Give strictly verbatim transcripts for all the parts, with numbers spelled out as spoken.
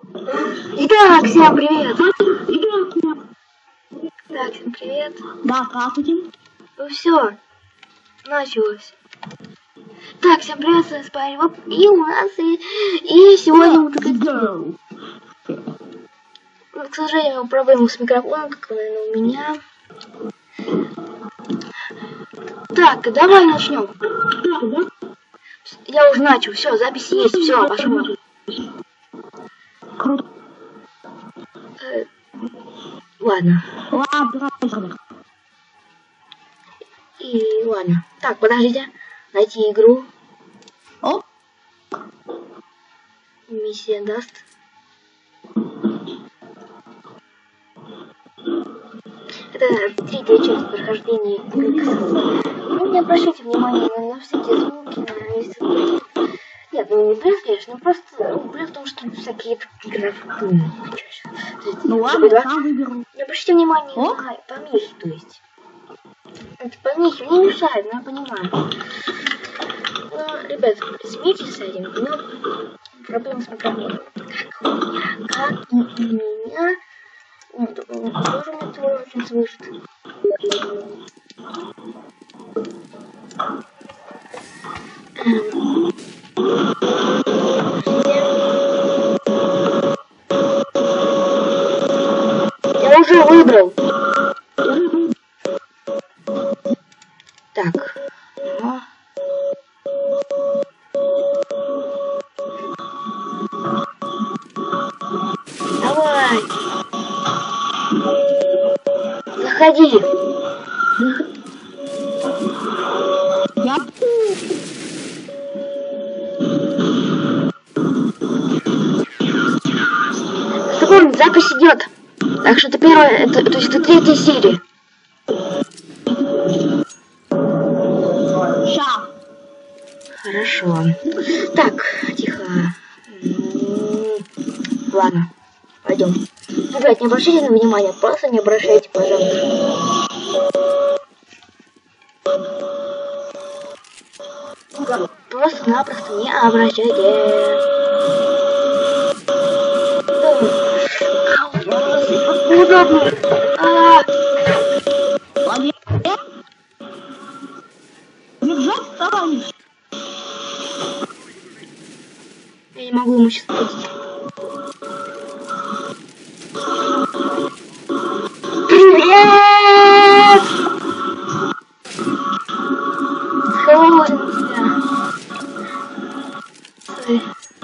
Итак, всем привет! Так, всем привет. Да, здравствуйте. Ну все, началось. Так, всем привет, с вами Спайри Боб, и у нас и, и сегодня мы такая... К сожалению, проблемы с микрофоном, как, наверное, у меня. Так, давай начнем. Я уже начал, все, запись есть, все, пошло. Круто. Э, ладно. Ладно, И ладно. Так, подождите. Найти игру. Оп. Миссия даст. Это третья часть прохождения игры. Ну, не обращайте внимания на, на всякие звуки, на весь... Нет, ну не брезгливость, ну просто ну, бред в том, что всякие графы. Ну ладно, я сам выберу. Не обращайте внимания О? на помехи, то есть. Это помехи не мешают, но я понимаю. Ну, ребят, смиритесь с этим, но проблема с микрофоном. Как у меня, как и у меня, ну, тоже мне тоже очень слышит. Эм. Я уже выбрал. Так. Ага. Давай. Заходи. Я... Секунд, запись идет. Так что это первая, это, то есть это третья серия. Ща. Хорошо. Так, тихо. Ладно, пойдем. Ребят, не обращайте на внимание, просто не обращайте, пожалуйста. Просто-напросто не обращайте. Неудобно. А-а-а. Ладно. Держать, товарищ. Я не могу ему сейчас пойти. Привет! Холоден тебя. Ой.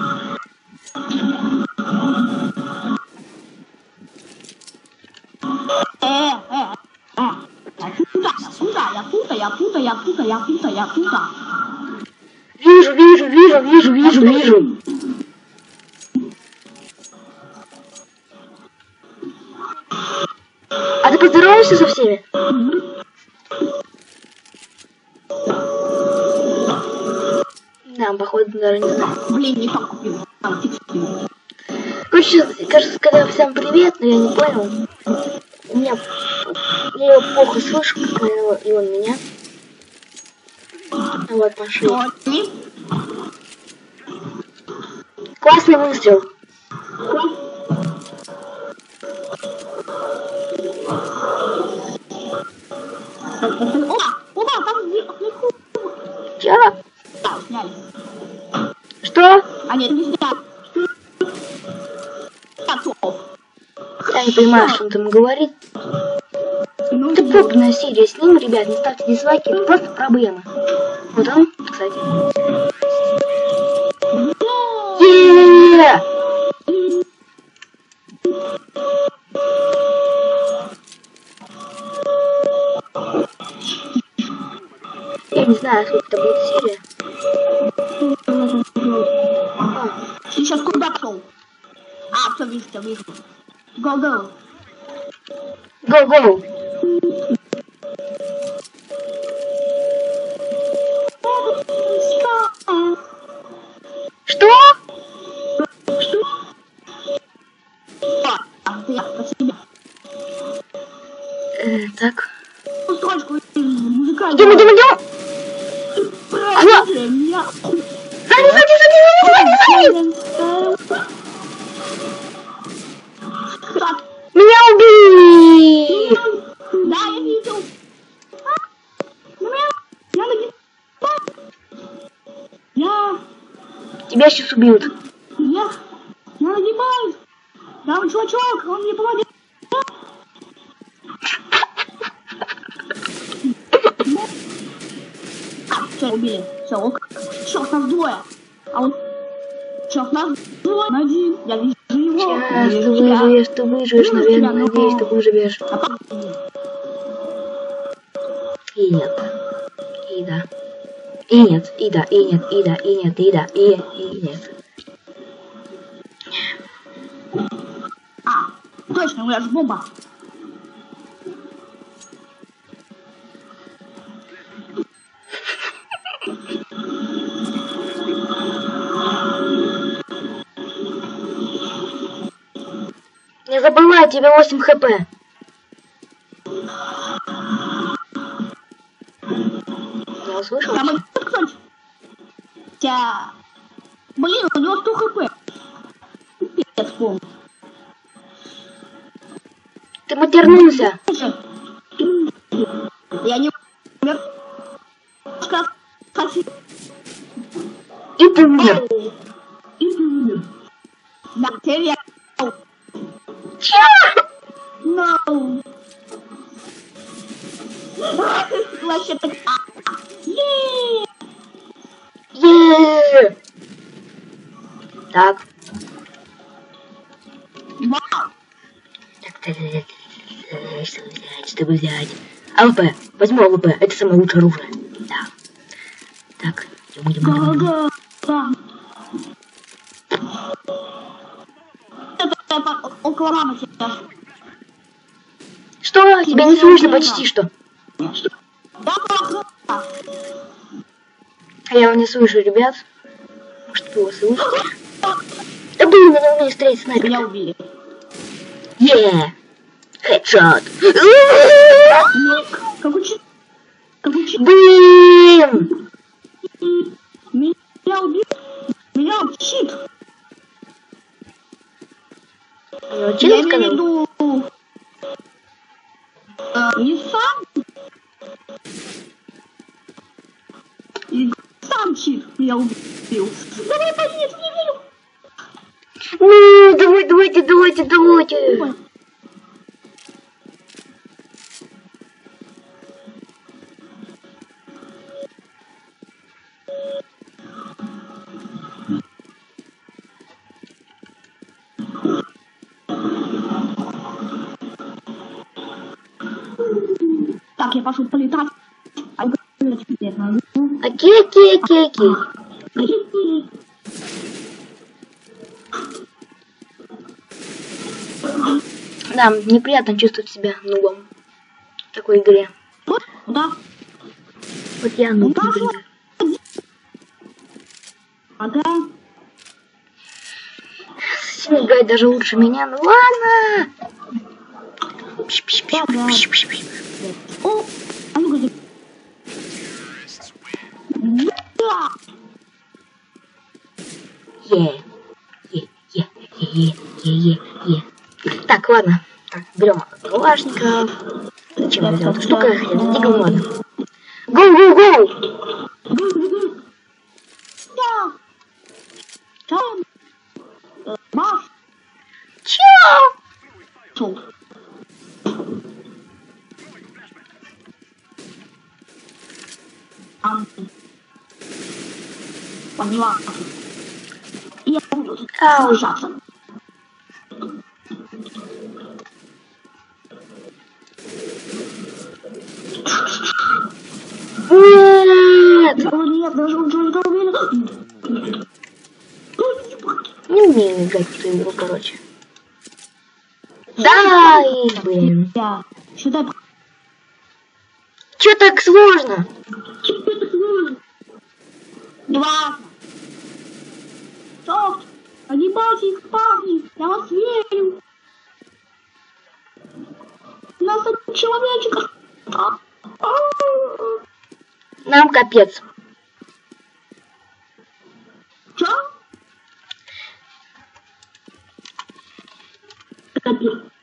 Э, э, э. Я пута, я пута, я пута, я пута, я пута, я пута. Вижу, вижу, вижу, вижу, вижу, вижу. А ты поздороваешься со всеми? Да, походу, даже не знаю. Блин, не так купил. Там, фиг купил. Короче, кажется, сказал всем привет, но я не понял. У меня... Я его плохо слышу, как он, и он меня. Вот, пошли. Классный выстрел. Опа, опа, там вверху. Чё? Да, сняли. Что? А нет, не сняли. Я не понимаю, что он там говорит. Ну, Это попная серия с ним, ребят, не ставьте дизлайки, это просто проблема. Вот он, кстати. Е-е-е! Я не знаю, сколько это будет серия. А. Ты сейчас куда пошел? А, все, вижу, все, вижу. Go-go. Go-go! Что? Что? А, я, спасибо. Э, так. Строчку музыкальную. Идем, идем, идем! Правильно, меня. Сзади, сзади, сзади, сзади, сзади, сзади! Меня убили! Да, я видел. Я нагибаю. Я... Тебя сейчас убьют. Я... Я нагибаю. Там чувачок, он мне помогает. Все, убили. Все, ок. Черт, нас двое. А он... Черт, нас двое. На один. Я вижу его. Сейчас ты выживешь, ты выживешь, наверное, надеюсь, ты выживешь. И нет. И да. И нет, и да, и нет, и да, и нет, и да, и, и нет. А, точно, у меня же бомба. Не забывай, тебе восемь хп. Я услышал? Там один кто-нибудь? Тя... Блин, у него сто хп. Пипец, помню. Ты матернулся. Я не... И ты умер. И ты умер. Да, теперь я... Чё? No. Вообще так... Еее! Еее. Так. Вау! Так, так, так, так, что взять, чтобы взять? АВП. Возьму АВП. Это самое лучшее оружие. Да. Так. Идем, идем, идем, идем. Да. Это около рамы сейчас. Что? Тебя не слышно почти что. Да, да. А я его не слышу, ребят. Может, вы его слышите? Да блин, я не умею стрелять снайпер. Меня убили. Еее. Хедшот. Какой чит? Какой чит? Блин. Меня убили. Меня чит. Ну, Я чё имею в сказал? виду... э, Не сам. И сам чит меня убил. Давай, поедь, не верю. Ну, давай, давайте, давайте, давайте. Так, я пошел полетать. А теперь надо. Окей, окей, окей, окей. Да, неприятно чувствовать себя нубом в такой игре. Да. Вот я нуб, например. Ага. Сильно играет даже лучше меня, ну ладно. Да. О, а ну-ка. Да. Е, е, е, е, е, е, е. Так, ладно. Так, берем калашников. Зачем я взял эту штуку? Я хотел за дигл, ладно. Гоу, гоу, гоу! Да. Там. Маш. Чё? Чё? Ам. Поняла. Я буду сражаться. Нет! О, нет, даже он не говорил. Не умею играть в эту игру, короче. Да, и, блин. Да. Сюда. Чё так сложно? Два. Стоп. Огибайте их, парни. Я вас верю. Нас от человечка. Нам капец. Чё? Капец.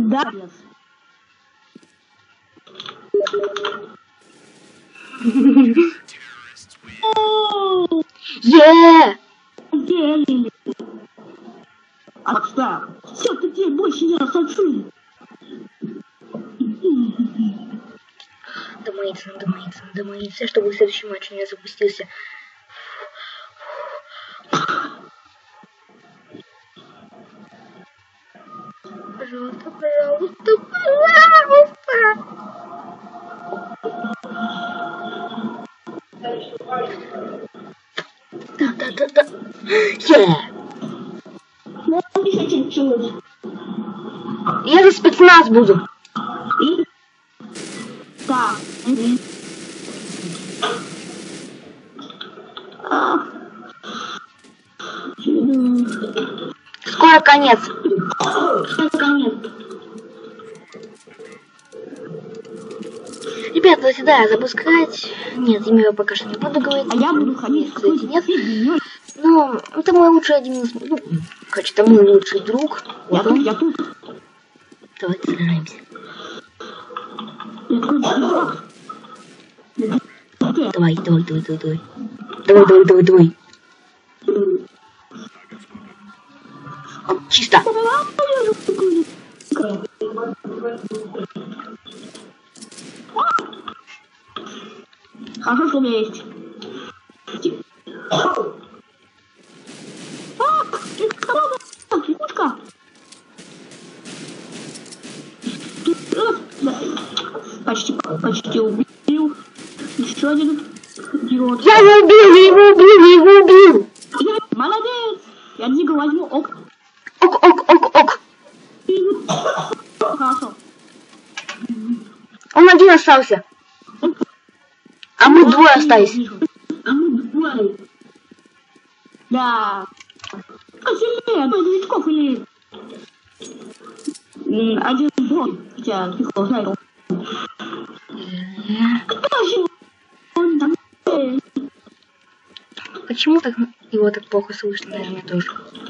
Да. Е! Отстань. Все, ты теперь больше не ассоциируй. Думается, думается, думается, чтобы следующий матч у меня запустился. Пожалуйста, пожалуйста, пожалуйста. Да, да, да, да. Yeah. Ну, еще чуть-чуть. Я за спецназ буду. И... Так. А. Скоро конец. Скоро конец. Ребята, заседаю запускать. Нет, имя я пока что не буду говорить. А я буду ходить. Нет. Ну, это мой лучший один из... Ну, короче, это мой лучший друг. Я тут, я тут. Давайте сражаемся. Давай, давай, давай, давай, давай. Давай, давай, давай, давай. О, чисто. Хорошо, что у меня есть. А, книжка. Почти, почти убил. Еще один идиот. Я его убил, я его убил, я его убил. Я... Молодец. Я Дига возьму. Ок. Ок, ок, ок, ок. Хорошо. Он один остался. А мы двое остались. А мы двое. Да. Сильнее, новичков или... Один бог. Хотя, легко, знаю. Почему так его так плохо слышно, наверное, тоже?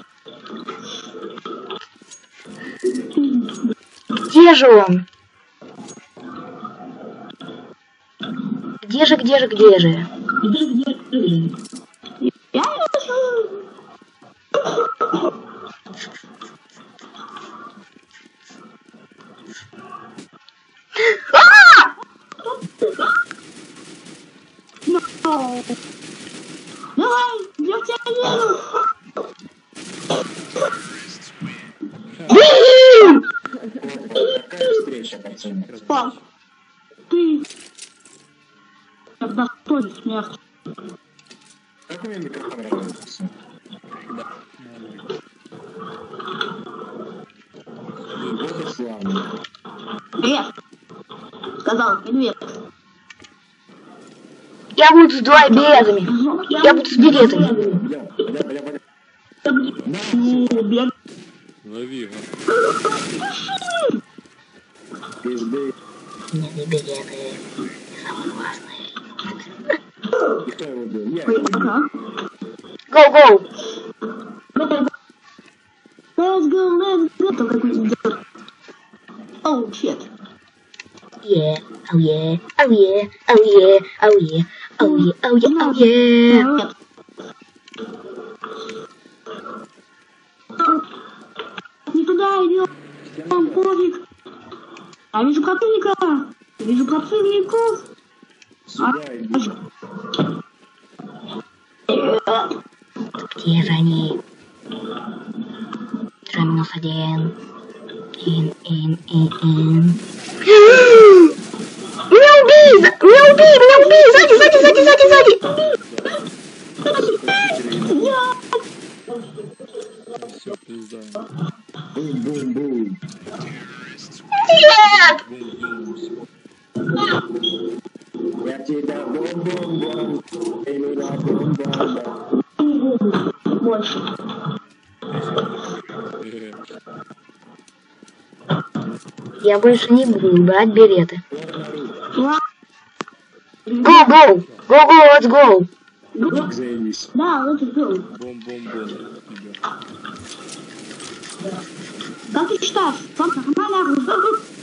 Где же он? Где же, где же, где же? Где, где, где? Я не Давай, я тебя вижу. Спал. Ты достоин смерти. Как у меня микрофон работает? Вот и славно. Привет. Сказал, привет. Я буду с двумя билетами. Я буду с билетами. Лови его. Пизды. Мне не билеты. Самые классные. Кто его убил? Я. Go, go. Let's go, let's go. Только какой идиот. Oh, shit. Yeah, oh yeah, oh yeah, oh yeah, oh yeah, oh yeah, oh yeah, oh yeah. Не туда идем. Там пофиг. Я вижу противника. Я вижу противников. Сюда иди. Где же они? Три минус один. Ин, ин, ин, ин. Меня убей! Меня убей! Меня убей! Сзади, сзади, сзади, сзади, сзади! Все, пизда. Бум-бум-бум. Нет! Бум-бум. Я тебя бум-бум-бум. Эй, меня бум-бум-бум. Больше. Я больше не буду брать билеты. Ла- Go, go! Go, go, let's go! Как заебись. Да, let's go. Бум-бум-бум. Как ты считаешь? Там нормально?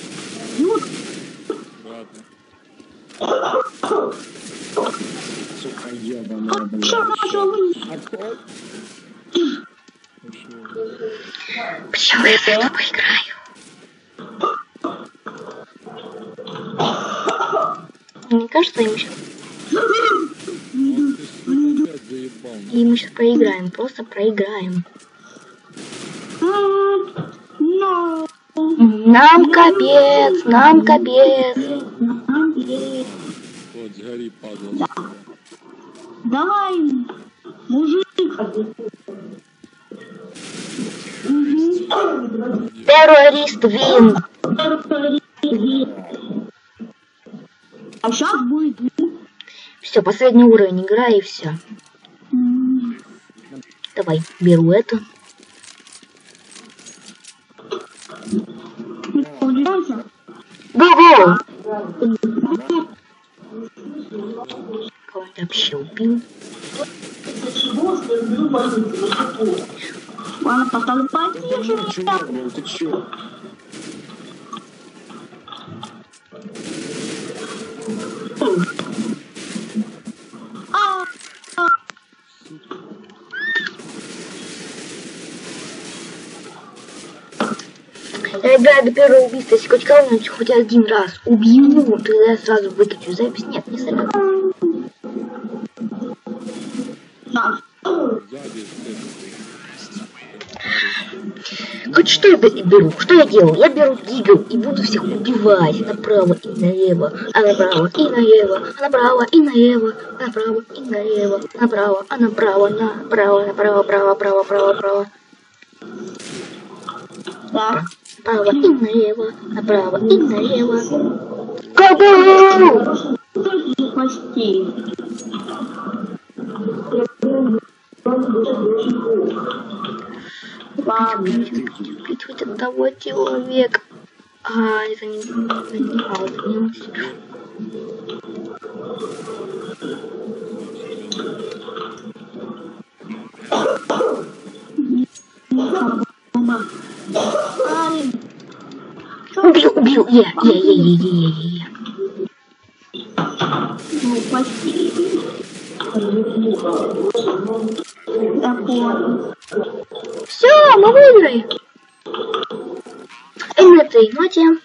Ладно. Сука, ебаная, блядь. Что начал вынести? Почему я за это поиграю? Мне кажется, им сейчас... И мы сейчас проиграем, просто проиграем. No. Нам капец, нам капец. Вот, сгори, падла. Давай, мужик. Террорист вин. А сейчас будет. Все, последний уровень игра и все. Давай, беру это. Го-го! Кого-то вообще убил. Ладно, поставлю потише. Чувак, блин, ты чё? А, а. Я играю до первого убийства. Если хоть кого-нибудь хоть один раз убью, то я сразу выключу запись. Нет, не сразу. Да. Сзади, Хоть что я беру? Что я делаю? Я беру Дигл и буду всех убивать направо и налево, а направо и налево, а направо и налево, а направо и налево, направо, а направо, направо, направо, право, право, право, право. Да. Право и налево, направо и налево. Го-го! Почти. Ладно. Убить хоть одного человека. А, это не... это не... А, это не мастер. Убил, убил, я, я, я, я, я, я, я. Ну, почти. Такое. Все, мы выиграли. И на этой ноте.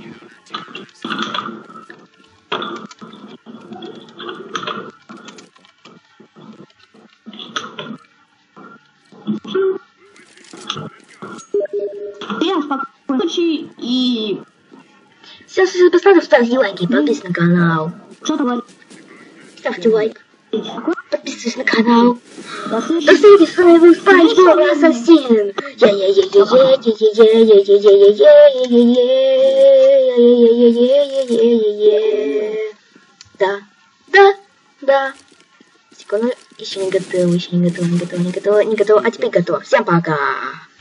Я спокойно и... Всем спасибо, поставьте, ставьте лайки и подписывайтесь на канал. Что говорит? Ставьте лайк. Подписывайтесь на канал. До До встречи с вами был Спанч Боб Ассасин. Да, да, да. Секунду, еще не готово, еще не готово, не готово, не готово, не готово, а теперь готово. Всем пока.